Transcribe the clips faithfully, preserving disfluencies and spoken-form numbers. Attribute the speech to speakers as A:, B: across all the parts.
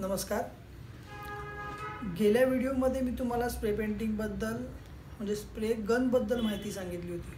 A: नमस्कार। गेल्या व्हिडिओमध्ये मी तुम्हाला स्प्रे पेंटिंग बद्दल म्हणजे स्प्रे गन बद्दल माहिती सांगितली होती।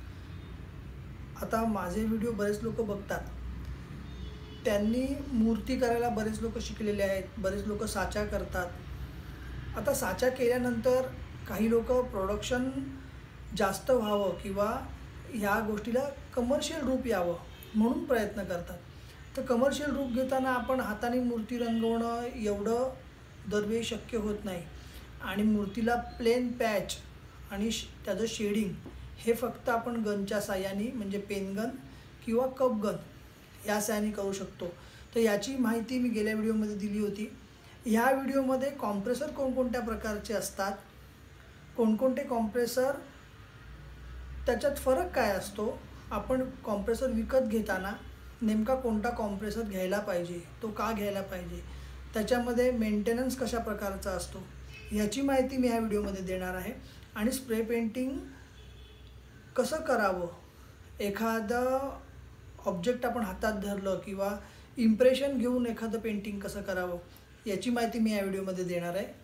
A: आता माझे व्हिडिओ बरेच लोक बघतात, त्यांनी मूर्ती करायला बरेच लोक शिकलेले आहेत, बरेच लोक साचा करतात। आता साचा केल्यानंतर काही लोक प्रोडक्शन जास्त व्हावं किंवा ह्या गोष्टीला कमर्शियल रूप यावं म्हणून प्रयत्न करतात। तर कमर्शियल रूप घेताना आपण हाताने मूर्ती रंगवणं एवढं दरवेळी शक्य होत नाही आणि मूर्तीला प्लेन पॅच आणि त्याचं शेडिंग हे फक्त आपण गनच्या साहाय्याने म्हणजे पेन गन किंवा कप गन या साहाय्याने करू शकतो। तर याची माहिती मी गेल्या व्हिडिओमध्ये दिली होती। ह्या व्हिडिओमध्ये कॉम्प्रेसर कोणकोणत्या प्रकारचे असतात, कोणकोणते कॉम्प्रेसर, त्याच्यात फरक काय असतो, आपण कॉम्प्रेसर विकत घेताना नेमका कोणता कॉम्प्रेसर घ्यायला पाहिजे, तो का घ्यायला पाहिजे, त्याच्यामध्ये मेंटेनन्स कशा प्रकारचा असतो याची माहिती मी ह्या व्हिडिओमध्ये देणार आहे। आणि स्प्रे पेंटिंग कसं करावं, एखादं ऑब्जेक्ट आपण हातात धरलं किंवा इम्प्रेशन घेऊन एखादं पेंटिंग कसं करावं याची माहिती मी या व्हिडिओमध्ये देणार आहे।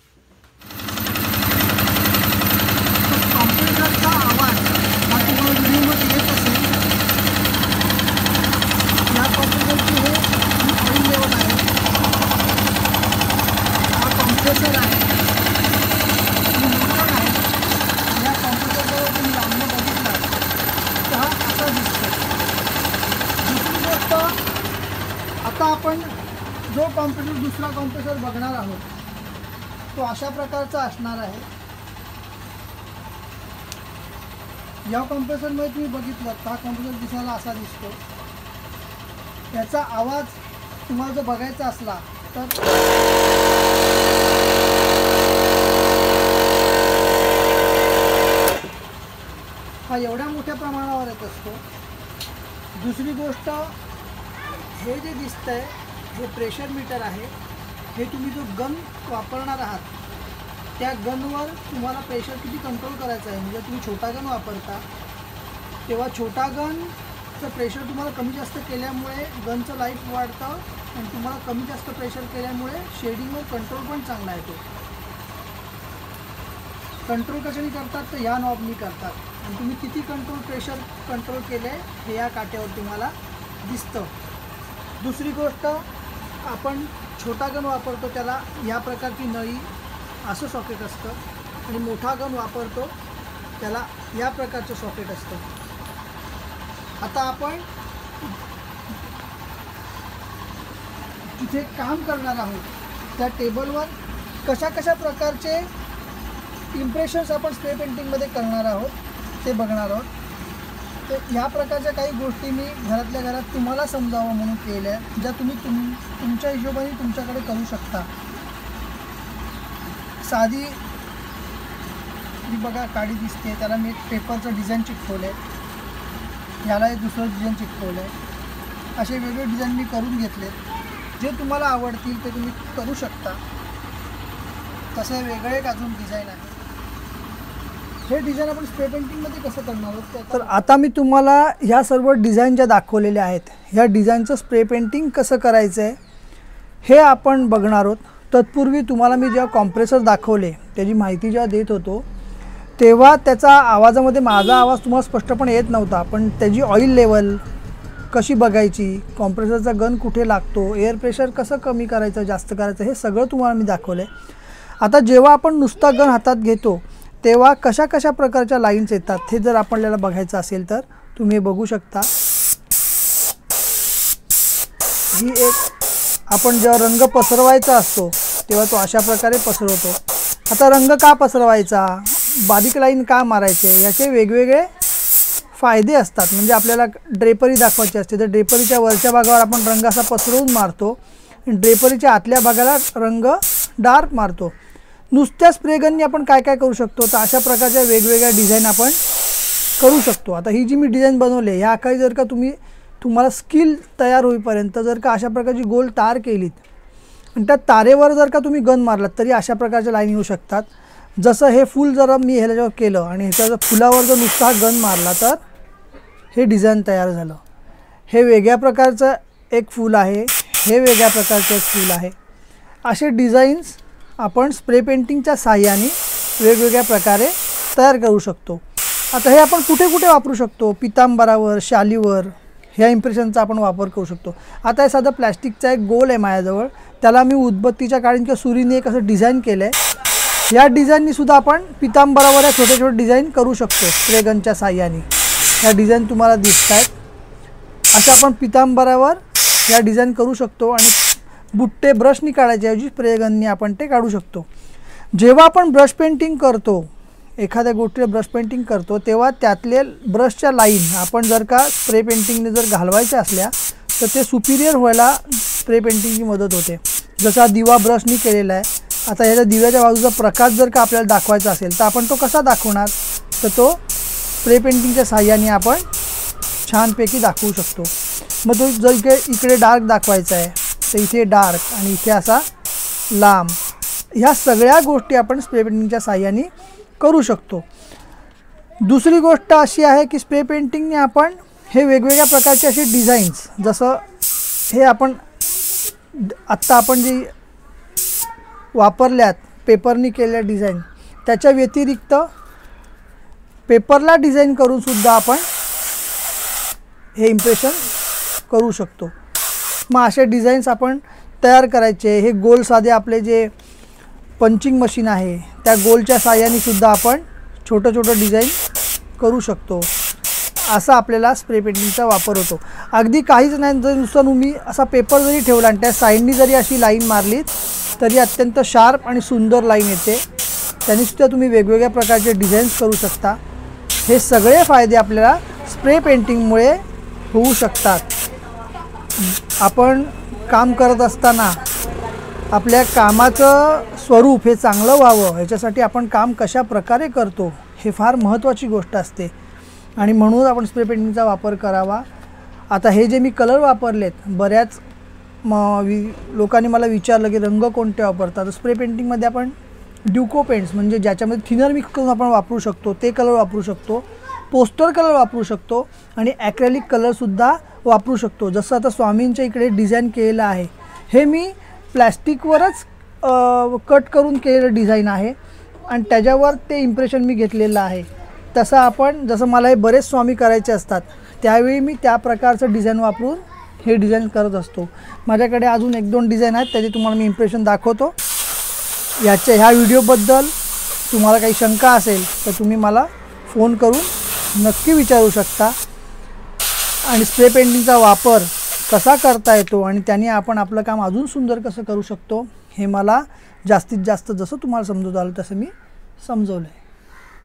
A: कॉम्प्रेसरचा आवाज हा तुम्हाला व्हिडिओमध्ये येत असेल। या कॉम्प्रेसरची हे ऑइल लेवल आहे, हा कॉम्प्रेसर आहे, ही मोटर आहे। या कॉम्प्रेसरजवळ तुम्ही लांबणं बघितला तर हा असा दिसतो। दुसरी गोष्ट, आता आपण जो कॉम्प्रेसर दुसरा कॉम्प्रेसर बघणार आहोत तो अशा प्रकारचा असणार आहे। या कॉम्प्रेसरमध्ये तुम्ही बघितलं तर हा कॉम्प्रेसर दिसायला असा दिसतो। याचा आवाज तुम्हाला जर बघायचा असला तर हा एवढ्या मोठ्या प्रमाणावर येत असतो। दुसरी गोष्ट, हे जे दिसतंय हे प्रेशर मीटर आहे। हे तुम्ही जो गन वापरणार आहात त्या गनवर तुम्हाला प्रेशर किती कंट्रोल करायचं आहे। म्हणजे तुम्ही छोटा गन वापरता तेव्हा छोटा गनचं प्रेशर तुम्हाला कमी जास्त केल्यामुळे गनचं लाईफ वाढतं आणि तुम्हाला कमी जास्त प्रेशर केल्यामुळे शेडिंगवर कंट्रोल पण चांगला येतो। कंट्रोल कशाने करतात तर ह्या नॉबनी करतात आणि तुम्ही किती कंट्रोल प्रेशर कंट्रोल केले हे या काट्यावर तुम्हाला दिसतं। दुसरी गोष्ट, आपण छोटा गन वापरतो त्याला या प्रकारची नळी असं सॉकेट असतं आणि मोठा गन वापरतो त्याला या प्रकारचं सॉकेट असतं। आता आपण तिथे काम करणार आहोत त्या टेबलवर कशा कशा प्रकारचे इम्प्रेशन्स आपण स्प्रे पेंटिंगमध्ये करणार आहोत ते बघणार आहोत। तर ह्या प्रकारच्या काही गोष्टी मी घरातल्या घरात तुम्हाला समजावं म्हणून केल्या, ज्या तुम्ही तुम तुमच्या हिशोबाने तुमच्याकडे करू शकता। साधी ही बघा काडी दिसते, त्याला मी पेपरचं डिझाईन चिटकवलं आहे, याला एक दुसरं डिझाईन चिटकवलं आहे। असे वेगळे डिझाईन मी करून घेतले, जे तुम्हाला आवडतील ते तुम्ही करू शकता। तसे वेगळे एक अजून डिझाईन आहे। हे डिझाईन आपण स्प्रे पेंटिंगमध्ये कसं करणार आहोत तर आता मी तुम्हाला ह्या सर्व डिझाईन ज्या दाखवलेल्या आहेत ह्या डिझाईनचं स्प्रे पेंटिंग कसं करायचं आहे हे आपण बघणार आहोत। तत्पूर्वी तुम्हाला मी जेव्हा कॉम्प्रेसर दाखवले त्याची माहिती जेव्हा देत होतो तेव्हा त्याचा आवाजामध्ये माझा आवाज तुम्हाला स्पष्टपणे येत नव्हता, पण त्याची ऑइल लेवल कशी बघायची, कॉम्प्रेसरचा गन कुठे लागतो, एअर प्रेशर कसं कमी करायचं जास्त करायचं हे सगळं तुम्हाला मी दाखवलं आहे। आता जेव्हा आपण नुसता गन हातात घेतो तेव्हा कशा कशा प्रकारच्या लाईन्स येतात हे जर आपल्याला बघायचं असेल तर तुम्ही बघू शकता। ही एक आपण जेव्हा रंग पसरवायचा असतो तेव्हा तो अशा प्रकारे पसरवतो। आता रंग का पसरवायचा, बारीक लाईन का मारायचे, याचे वेगवेगळे फायदे असतात। म्हणजे आपल्याला ड्रेपरी दाखवायची असते तर ड्रेपरीच्या वरच्या भागावर आपण रंग असा पसरवून मारतो, ड्रेपरीच्या आतल्या भागाला रंग डार्क मारतो। नुसत्या स्प्रे गनने आपण काय काय करू शकतो तर अशा प्रकारच्या वेगवेगळ्या डिझाईन आपण करू शकतो। आता ही जी मी डिझाईन बनवली ह्या काही जर का तुम्ही तुम्हाला स्किल तयार होईपर्यंत जर का अशा प्रकारची गोल तार केलीत आणि त्या तारेवर जर का तुम्ही गन मारलात तरी अशा प्रकारच्या लाईन येऊ शकतात। जसं हे फूल जर मी ह्याच्यावर केलं आणि ह्याच्या जर फुलावर जर नुसता गन मारला तर हे डिझाईन तयार झालं। हे वेगळ्या प्रकारचं एक फूल आहे, हे वेगळ्या प्रकारचं एक फूल आहे। असे डिझाईन्स आपण स्प्रे पेंटिंगच्या साहाय्याने वेगवेगळ्या प्रकारे तयार करू शकतो। आता हे आपण कुठे कुठे वापरू शकतो? पितांबरावर, शालीवर ह्या इम्प्रेशनचा आपण वापर करू शकतो। आता हे साधं प्लॅस्टिकचा एक गोल आहे माझ्याजवळ, त्याला मी उदबत्तीच्या काडीने किंवा सुरीने एक असं डिझाईन केलं आहे। या डिझाईननी सुद्धा आपण पितांबरावर या छोटे छोटे डिझाईन करू शकतो स्प्रे गनच्या साहाय्याने। ह्या डिझाईन तुम्हाला दिसत आहेत, अशा आपण पितांबरावर या डिझाईन करू शकतो आणि बुट्टे ब्रशनी काढायच्या ऐवजी स्प्रे गननी आपण ते काढू शकतो। जेव्हा आपण ब्रश पेंटिंग करतो, एखाद्या गोष्टीला ब्रश पेंटिंग करतो, तेव्हा त्यातले ब्रशच्या लाईन आपण जर का स्प्रे पेंटिंगने जर घालवायच्या असल्या तर ते सुपिरियर व्हायला स्प्रे पेंटिंगची मदत होते। जसा दिवा ब्रशनी केलेला आहे, आता ह्याच्या दिव्याच्या बाजूचा प्रकाश जर का आपल्याला दाखवायचा असेल तर आपण तो कसा दाखवणार? तर तो स्प्रे पेंटिंगच्या साहाय्याने आपण छानपैकी दाखवू शकतो। मग तो जर इकडे इकडे डार्क दाखवायचा आहे तर इथे डार्क आणि इथे असा लांब, ह्या सगळ्या गोष्टी आपण स्प्रे पेंटिंगच्या साहाय्याने करू शकतो। दुसरी गोष्ट अशी आहे की स्प्रे पेंटिंगने आपण हे वेगवेगळ्या प्रकारचे असे डिझाईन्स, जसं हे आपण आत्ता आपण जे वापरल्यात पेपरनी केलेल्या डिझाईन, त्याच्या व्यतिरिक्त पेपरला डिझाईन करून सुद्धा आपण हे इम्प्रेशन करू शकतो। मग असे डिझाईन्स आपण तयार करायचे। हे गोल साधे आपले जे पंचिंग मशीन आहे त्या गोलच्या साहाय्याने सुद्धा आपण छोटं छोटं डिझाईन करू शकतो। असा आपल्याला स्प्रे पेंटिंगचा वापर होतो। अगदी काहीच नाही, जर नुसतं तुम्ही असा पेपर जरी ठेवला आणि त्या साईडनी जरी अशी लाईन मारलीत तरी अत्यंत शार्प आणि सुंदर लाईन येते। त्यांनी सुद्धा तुम्ही वेगवेगळ्या प्रकारचे डिझाईन्स करू शकता। हे सगळे फायदे आपल्याला स्प्रे पेंटिंगमुळे होऊ शकतात। आपण काम करत असताना आपल्या कामाचं स्वरूप हे चांगलं व्हावं याच्यासाठी आपण काम कशा प्रकारे करतो हे फार महत्त्वाची गोष्ट असते आणि म्हणून आपण स्प्रे पेंटिंगचा वापर करावा। आता हे जे मी कलर वापरलेत, बऱ्याच म वि लोकांनी मला विचारलं की रंग कोणते वापरतात। स्प्रे पेंटिंगमध्ये आपण ड्युको पेंट्स म्हणजे ज्याच्यामध्ये थिनर मिक्स करून आपण वापरू शकतो ते कलर वापरू शकतो, पोस्टर कलर वापरू शकतो आणि ॲक्रेलिक कलरसुद्धा वापरू शकतो। जसं आता स्वामींच्या इकडे डिझाईन केलेलं आहे, हे मी प्लॅस्टिकवरच कट करून केलेलं डिझाईन आहे आणि त्याच्यावर ते इम्प्रेशन मी घेतलेलं आहे। तसं आपण, जसं मला हे बरेच स्वामी करायचे असतात त्यावेळी मी त्या प्रकारचं डिझाईन वापरून हे डिझाईन करत असतो। माझ्याकडे अजून एक दोन डिझाईन आहेत, त्याचे तुम्हाला मी इम्प्रेशन दाखवतो। याच्या ह्या व्हिडिओबद्दल तुम्हाला काही शंका असेल तर तुम्ही मला फोन करून नक्की विचारू शकता आणि स्प्रे पेंटिंगचा वापर कसा करता येतो आणि त्याने आपण आपलं काम अजून सुंदर कसं करू शकतो हे मला जास्तीत जास्त जसं तुम्हाला समजवता आलं तसं मी समजवलं आहे।